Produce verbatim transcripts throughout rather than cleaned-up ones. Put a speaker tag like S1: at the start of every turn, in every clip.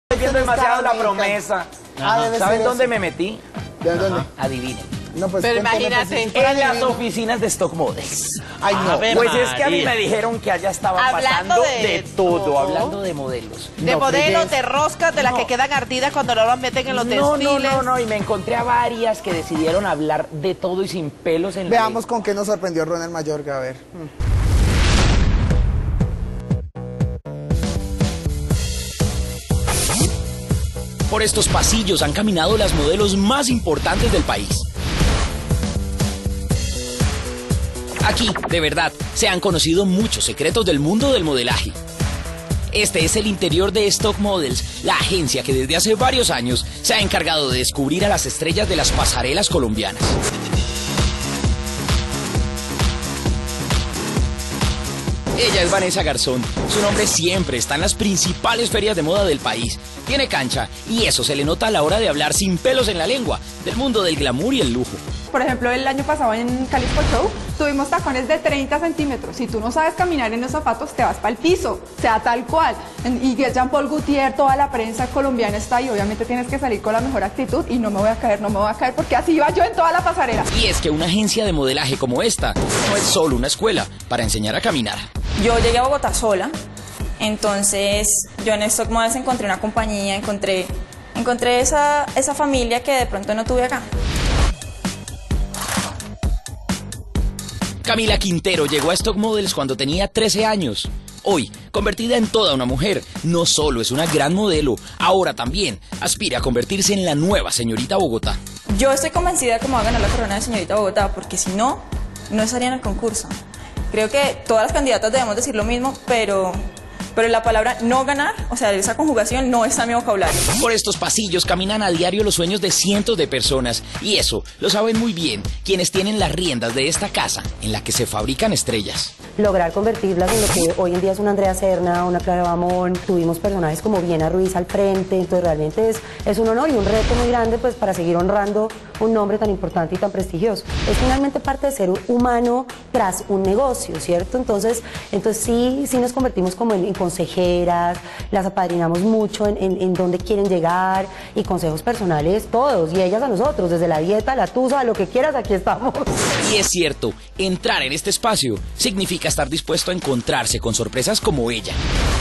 S1: Estoy viendo demasiado La Promesa.
S2: Ah,
S1: ¿Saben dónde me metí?
S2: ¿De dónde?
S1: Adivinen.
S2: No, pues,
S3: Pero
S2: cuéntame,
S3: imagínate.
S2: pues,
S1: En las oficinas de Stock Models.
S2: Ay, no.
S4: Ave
S1: Pues es que a mí
S4: María.
S1: me dijeron que allá estaban
S3: Hablando
S1: pasando
S3: de
S1: de, todo,
S3: todo.
S1: hablando de modelos.
S3: De
S2: No,
S3: modelos,
S2: fregues.
S3: de roscas, de las
S1: No.
S3: que quedan ardidas cuando no las meten en los
S1: No,
S3: desfiles.
S1: no, no, no, y me encontré a varias que decidieron hablar de todo y sin pelos en la
S2: Veamos con qué nos sorprendió Ronald Mayorga, a ver.
S5: Por estos pasillos han caminado las modelos más importantes del país. Aquí, de verdad, se han conocido muchos secretos del mundo del modelaje. Este es el interior de Stock Models, la agencia que desde hace varios años se ha encargado de descubrir a las estrellas de las pasarelas colombianas. Ella es Vanessa Garzón. Su nombre siempre está en las principales ferias de moda del país. Tiene cancha y eso se le nota a la hora de hablar sin pelos en la lengua del mundo del glamour y el lujo.
S6: Por ejemplo, el año pasado en Calispo Show tuvimos tacones de treinta centímetros. Si tú no sabes caminar en los zapatos, te vas para el piso, o sea, tal cual. Y Jean-Paul Gaultier, toda la prensa colombiana está ahí. Obviamente tienes que salir con la mejor actitud y no me voy a caer, no me voy a caer, porque así iba yo en toda la pasarela.
S5: Y es que una agencia de modelaje como esta no es solo una escuela para enseñar a caminar.
S7: Yo llegué a Bogotá sola, entonces yo en Stock Models encontré una compañía, encontré, encontré esa, esa familia que de pronto no tuve acá.
S5: Camila Quintero llegó a Stock Models cuando tenía trece años. Hoy, convertida en toda una mujer, no solo es una gran modelo, ahora también aspira a convertirse en la nueva señorita Bogotá.
S7: Yo estoy convencida de que me va a ganar la corona de señorita Bogotá, porque si no, no estaría en el concurso. Creo que todas las candidatas debemos decir lo mismo, pero, pero la palabra no ganar, o sea, esa conjugación no está en mi vocabulario.
S5: Por estos pasillos caminan a diario los sueños de cientos de personas, y eso lo saben muy bien quienes tienen las riendas de esta casa en la que se fabrican estrellas.
S8: Lograr convertirlas en lo que hoy en día es una Andrea Serna, una Clara Bamón. Tuvimos personajes como Viena Ruiz al frente, entonces realmente es, es un honor y un reto muy grande pues para seguir honrando un nombre tan importante y tan prestigioso. Es finalmente parte de ser un humano tras un negocio, ¿cierto? Entonces, entonces sí, sí nos convertimos como en, en consejeras, las apadrinamos mucho en, en, en dónde quieren llegar y consejos personales todos, y ellas a nosotros, desde la dieta, la tusa, lo que quieras, aquí estamos.
S5: Y es cierto, entrar en este espacio significa estar dispuesto a encontrarse con sorpresas como ella.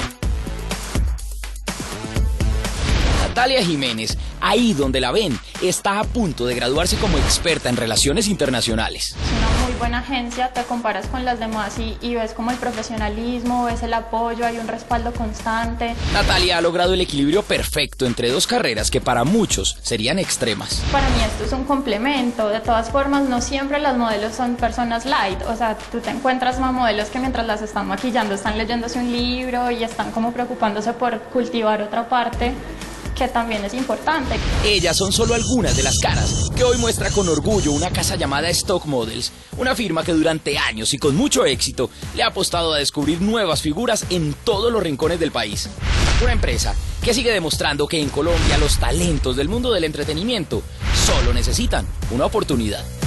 S5: Natalia Jiménez, ahí donde la ven, está a punto de graduarse como experta en relaciones internacionales.
S9: Es una muy buena agencia, te comparas con las demás y, y ves como el profesionalismo, ves el apoyo, hay un respaldo constante.
S5: Natalia ha logrado el equilibrio perfecto entre dos carreras que para muchos serían extremas.
S9: Para mí esto es un complemento, de todas formas no siempre las modelos son personas light, o sea, tú te encuentras más modelos que mientras las están maquillando están leyéndose un libro y están como preocupándose por cultivar otra parte, que también es importante.
S5: Ellas son solo algunas de las caras que hoy muestra con orgullo una casa llamada Stock Models, una firma que durante años y con mucho éxito le ha apostado a descubrir nuevas figuras en todos los rincones del país. Una empresa que sigue demostrando que en Colombia los talentos del mundo del entretenimiento solo necesitan una oportunidad.